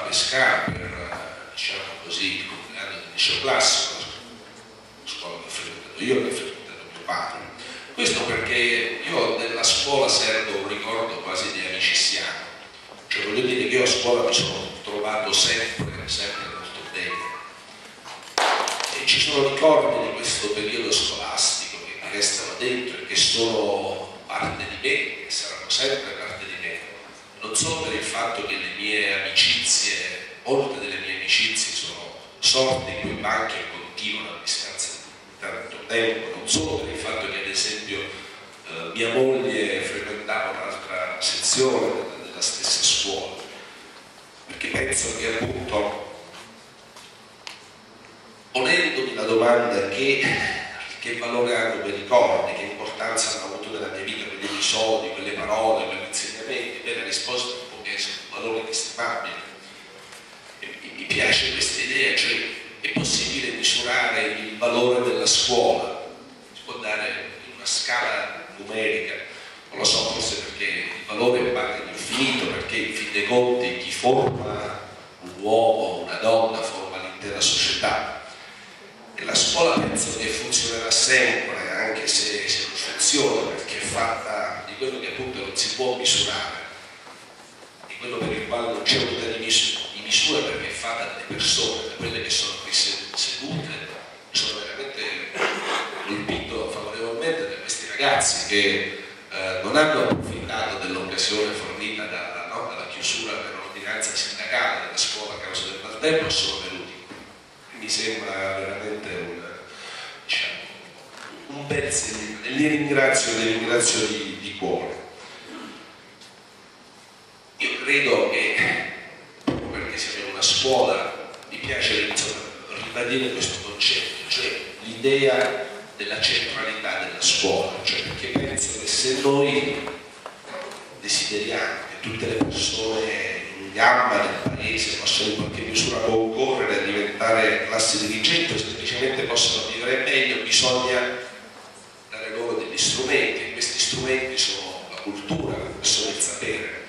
Pescara per, diciamo così, il compleanno del liceo classico, la scuola che ho frequentato io, che ho frequentato mio padre. Questo perché io della scuola serbo un ricordo quasi di amiciziano, cioè voglio dire che io a scuola mi sono trovato sempre molto bene. E ci sono ricordi di questo periodo scolastico che mi restano dentro e che sono parte di me, che saranno sempre parte di me. Non solo per il fatto che le mie amicizie, molte delle mie amicizie sono sorte in quei banchi e continuano a distanza di tanto tempo, non solo per il fatto che ad esempio mia moglie frequentava un'altra sezione della stessa scuola, perché penso che appunto, ponendomi la domanda che valore hanno quei ricordi, che importanza hanno avuto nella mia vita quegli episodi, quelle parole, quegli insegnamenti, la risposta è un po' che sono un valore inestimabile. Mi piace questa idea, cioè è possibile misurare il valore della scuola, si può dare in una scala numerica, non lo so, forse perché il valore pare infinito, perché in fin dei conti chi forma un uomo, una donna, forma l'intera società. E la scuola penso che funzionerà sempre, anche se non funziona, perché è fatta di quello che appunto non si può misurare, di quello per il quale non c'è unità di misura, perché è fatta dalle persone, da quelle che sono qui sedute. Sono veramente colpito favorevolmente da questi ragazzi che non hanno approfittato dell'occasione fornita dalla chiusura per ordinanza sindacale della scuola a causa del maltempo e sono venuti. Mi sembra veramente un bel segno e li ringrazio di cuore. Io credo che proprio perché siamo in una scuola mi piace ribadire questo concetto, cioè l'idea della centralità della scuola, cioè perché penso che se noi desideriamo che tutte le persone in gamba del paese possano in qualche misura concorrere a diventare classe dirigente o semplicemente possono vivere meglio, bisogna dare loro degli strumenti, e questi strumenti sono la cultura, sono il sapere.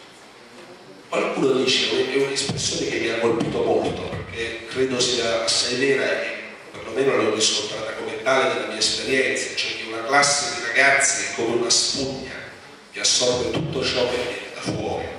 Qualcuno dice, è un'espressione che mi ha colpito molto, perché credo sia assai vera e perlomeno l'ho riscontrata come tale nella mia esperienza, cioè che una classe di ragazzi è come una spugna che assorbe tutto ciò che viene da fuori.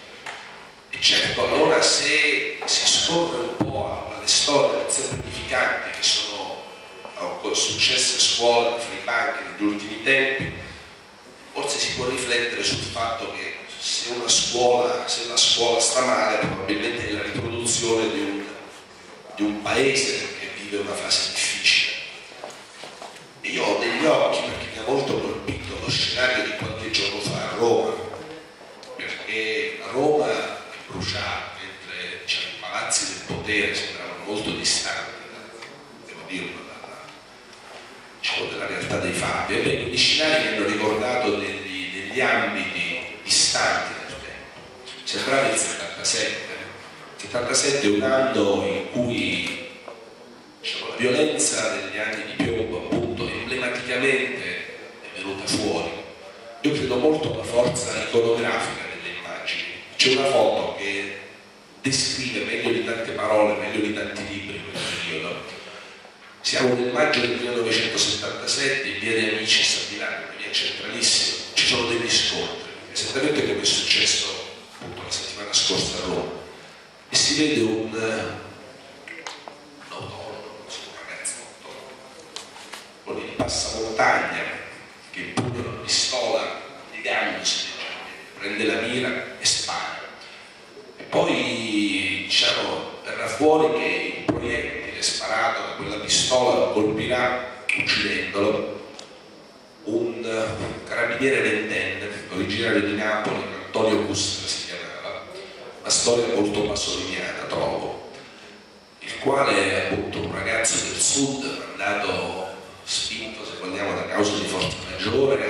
E certo, allora se si scorre un po' alle storie sempre edificanti che sono successe a scuola, fra i banchi negli ultimi tempi, forse si può riflettere sul fatto che se la scuola sta male, probabilmente è la riproduzione di un paese che vive una fase difficile. E io ho degli occhi, perché mi ha molto colpito lo scenario di qualche giorno fa a Roma, perché a Roma è bruciata, mentre diciamo, i palazzi del potere sembravano molto distanti, devo dirlo, della realtà dei fatti. Ebbene, gli scenari mi hanno ricordato degli ambiti distanti nel tempo. Sembrava il 77. Il 77 è un anno in cui diciamo, la violenza degli anni di piombo appunto emblematicamente è venuta fuori. Io credo molto alla forza iconografica delle immagini. C'è una foto che descrive meglio di tante parole, meglio di tanti libri quel periodo. Siamo nel maggio del 1977 in via dei Amici a Milano, una via centralissima. Ci sono degli scontri, esattamente come è successo appunto la settimana scorsa a Roma, e si vede un ragazzo con il passamontagna che impugna una pistola piegandosi, prende la mira e spara. E poi diciamo verrà fuori che il proiettile sparato da quella pistola colpirà uccidendolo un carabiniere ventenne originario di Napoli, Antonio Bustra si chiamava, una storia molto pasoliniana trovo, il quale appunto un ragazzo del sud andato spinto se vogliamo da causa di forza maggiore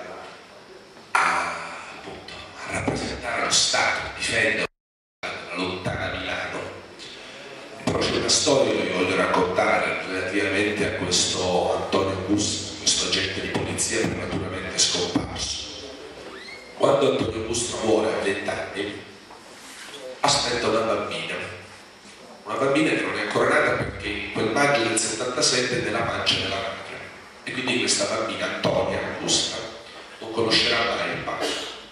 a rappresentare lo Stato, a difendere la lontana Milano. Però c'è una storia che vi voglio raccontare relativamente a questo Antonio Bustra, questo agente di polizia prematuramente scomparso. Quando Antonio Bustra muore a 20 anni, aspetta una bambina bambina che non è ancora nata perché in quel maggio del 77 è nella pancia della madre, e quindi questa bambina, Antonia Augusta, non conoscerà mai il padre.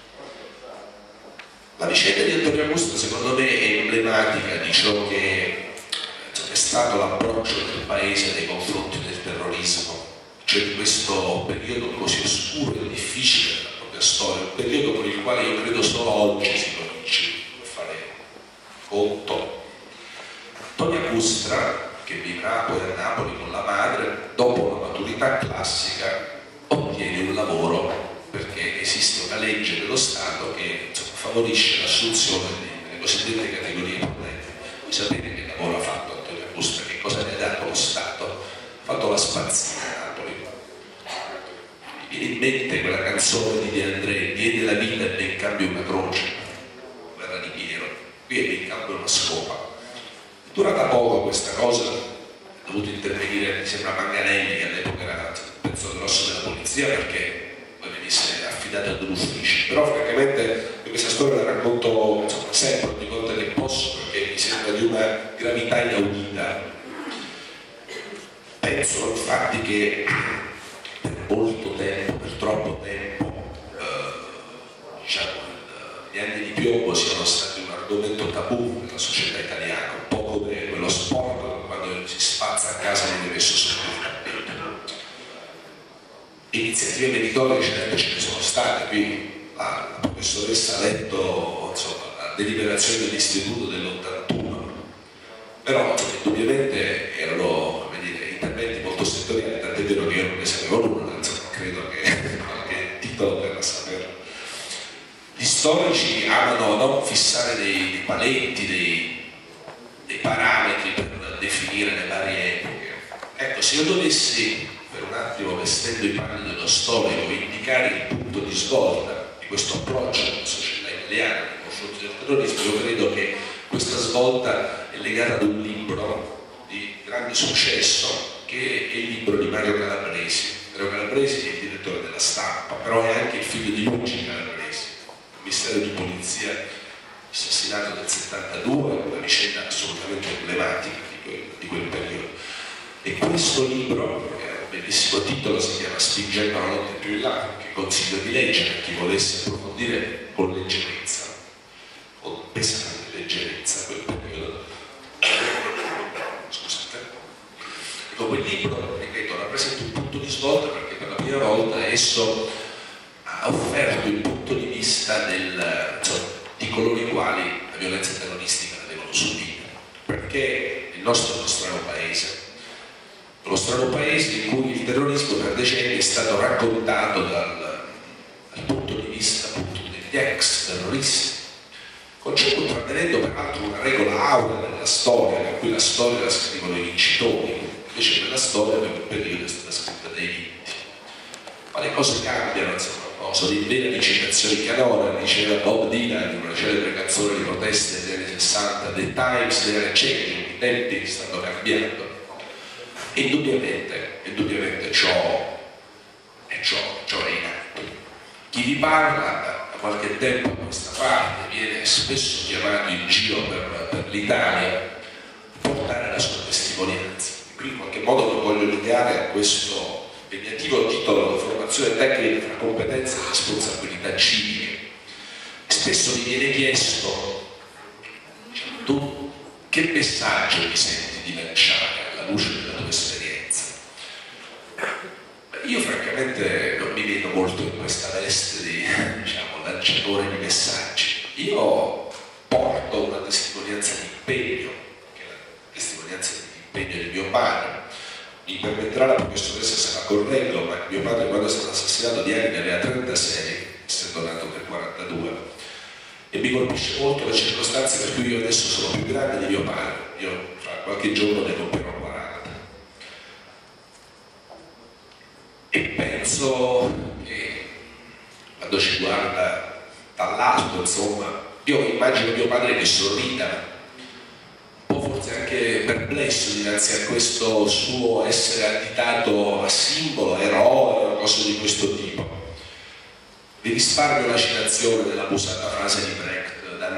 La vicenda di Antonia Augusta secondo me è emblematica di ciò che è stato l'approccio del paese nei confronti del terrorismo, cioè di questo periodo così oscuro e difficile della propria storia, un periodo con il quale io credo solo oggi si cominci a fare conto. Antonia Augusta, che vivrà poi a Napoli con la madre, dopo la maturità classica ottiene un lavoro perché esiste una legge dello Stato che favorisce l'assunzione delle cosiddette categorie protette. Voi sapete che lavoro ha fatto Antonia Augusta, che cosa ne ha dato lo Stato? Ha fatto la spazzina a Napoli. Mi viene in mente quella canzone di De André, diede la vita e in cambio una croce, guerra di Piero, qui è in cambio una scopa. È durata poco questa cosa, è dovuto intervenire, mi sembra Manganelli, che all'epoca era il pezzo grosso della polizia, perché poi venisse affidato ad un ufficio. Però francamente questa storia la racconto sempre ogni volta che posso, perché mi sembra di una gravità inaudita. Penso infatti che per molto tempo, per troppo tempo, diciamo, gli anni di piombo siano stati un argomento tabù nella società italiana, un po' come quello sport quando si spazza a casa non viene messo sotto il tappeto. Iniziative meritorie ce ne sono state, qui la professoressa ha letto la deliberazione dell'istituto dell'81, però indubbiamente erano interventi molto settoriali, tant'è vero che io non ne sapevo nulla, credo che qualche titolo per saperlo. Gli storici amano non fissare dei paletti, dei parametri per definire le varie epoche. Ecco, se io dovessi, per un attimo vestendo i panni dello storico, indicare il punto di svolta di questo approccio della società italiana nei confronti del terrorismo, io credo che questa svolta è legata ad un libro di grande successo che è il libro di Mario Calabresi. Mario Calabresi è il direttore della Stampa, però è anche il figlio di Luigi Calabresi, commissario di polizia assassinato nel 72, una vicenda assolutamente emblematica di quel periodo. E questo libro, che ha un bellissimo titolo, si chiama Spingendo la notte più in là, che consiglio di leggere a chi volesse approfondire con leggerezza, con pesante leggerezza quel periodo. Scusate. Ecco, quel libro, ripeto, rappresenta un punto di svolta perché per la prima volta esso ha offerto il punto di vista di coloro i quali la violenza terroristica la devono subire, perché il nostro è uno strano paese in cui il terrorismo per decenni è stato raccontato dal punto di vista appunto degli ex terroristi, concetto trattenendo peraltro una regola aurea della storia, per cui la storia la scrivono i vincitori, invece quella storia per un periodo è stata scritta dai vinti. Ma le cose cambiano, insomma, sono in vera di citazioni canora, diceva Bob Dylan in una celebre canzone di proteste degli anni 60, The times they are changing, i tempi stanno cambiando. E indubbiamente ciò è in atto. Chi vi parla da qualche tempo a questa parte viene spesso chiamato in giro per l'Italia a portare la sua testimonianza. E qui in qualche modo lo voglio legare a questo impegnativo titolo di formazione tecnica tra competenze e responsabilità civiche. E spesso mi viene chiesto, diciamo, tu che messaggio ti senti di lanciare alla luce della tua esperienza? Io francamente non mi vedo molto in questa veste di, diciamo, lanciatore di messaggi. Io porto una testimonianza di impegno, che è la testimonianza di impegno di mio padre. Mi permetterà la professoressa se la correggo, ma mio padre quando è stato assassinato di anni ne aveva 36, essendo nato nel 42, e mi colpisce molto le circostanze per cui io adesso sono più grande di mio padre. Io fra qualche giorno ne compierò 40. E penso che quando ci guarda dall'alto, insomma, io immagino mio padre che sorrida, forse anche perplesso dinanzi a questo suo essere additato a simbolo, a eroe, una cosa di questo tipo. Vi risparmio la citazione dell'abusata frase di Brecht,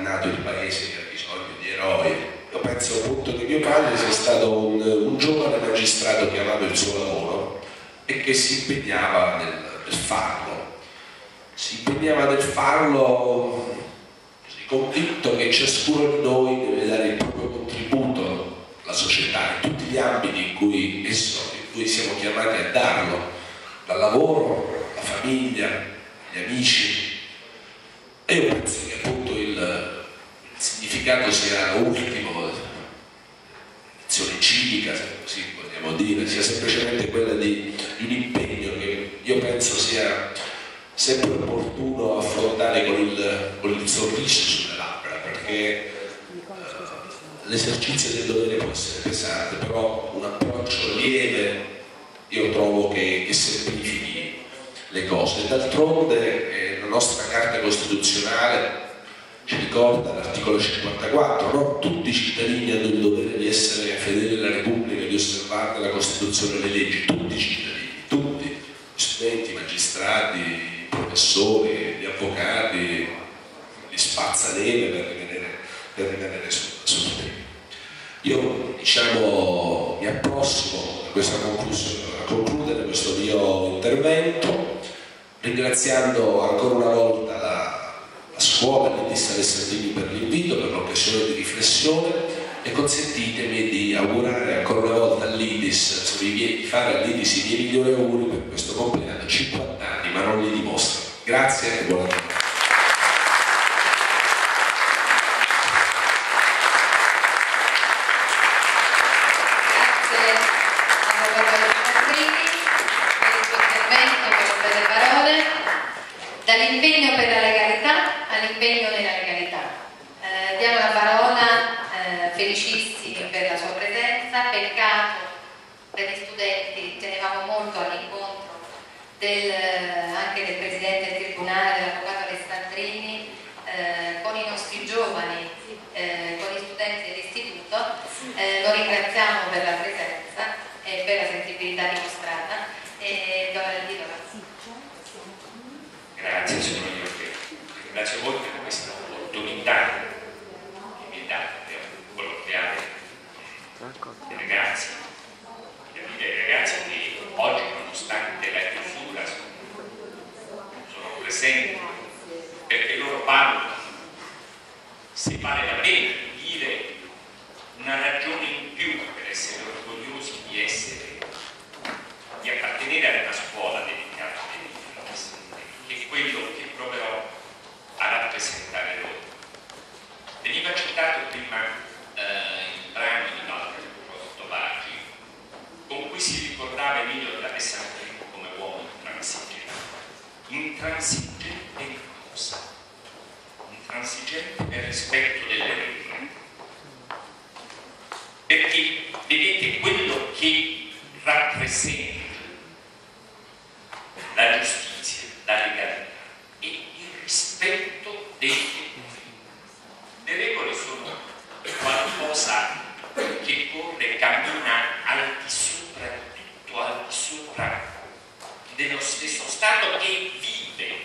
condannato il paese che ha bisogno di eroi. Io penso appunto che mio padre sia stato un giovane magistrato che amava il suo lavoro e che si impegnava nel farlo. Si impegnava nel farlo convinto che ciascuno di noi deve dare il proprio contributo alla società, in tutti gli ambiti in cui siamo chiamati a darlo, dal lavoro, alla famiglia, agli amici. E io penso che appunto il significato sia ultimo, l'azione civica, se così vogliamo dire, sia semplicemente quella di un impegno che io penso sia sempre opportuno affrontare con il sorriso sulle labbra, perché l'esercizio del dovere può essere pesante, però un approccio lieve io trovo che semplifichi le cose. D'altronde la nostra Carta Costituzionale ci ricorda l'articolo 54, no? Tutti i cittadini hanno il dovere di essere fedeli alla Repubblica e di osservare la Costituzione e le leggi, tutti i cittadini, tutti, gli studenti, i magistrati, i professori, gli avvocati, gli spazzaneve per rimanere sul tema. Io mi approssimo a concludere questo mio intervento ringraziando ancora una volta la scuola l'Idis Alessandrini per l'invito, per l'occasione di riflessione, e consentitemi di augurare ancora una volta all'Idis, di fare all'Idis i miei migliori auguri per questo compleanno, 50 anni, ma non li dimostro. Grazie e buona giornata. Dall'impegno per la legalità all'impegno nella legalità. Diamo la parola, felicissimi per la sua presenza. Peccato per gli studenti, tenevamo molto all'incontro anche del Presidente del Tribunale, dell'Avvocato Alessandrini, con i nostri giovani, con gli studenti dell'istituto. Lo ringraziamo per la presenza e per la sensibilità dimostrata. E do la parola. Grazie signor Iorche, ringrazio voi per questa opportunità che mi è data per colloquiare i ragazzi, che oggi, nonostante la chiusura, sono presenti, perché loro parlano, se vale la pena dire una ragione in più per essere orgogliosi di appartenere ad una scuola dedicata a che è quello che proverò a rappresentare loro. Veniva citato prima il brano di Walter Tovaggi, con cui si ricordava Emilio Alessandrini come uomo intransigente in cosa? Intransigente nel rispetto delle regole. Perché vedete, quello che rappresenta la giustizia, la legalità e il rispetto dei tempi. Le regole sono qualcosa che corre, cammina al di sopra di tutto, al di sopra dello stesso Stato che vive,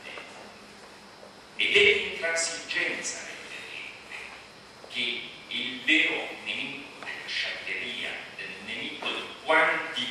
ed è l'intransigenza delle regole che è il vero nemico della sciatteria, del nemico di quanti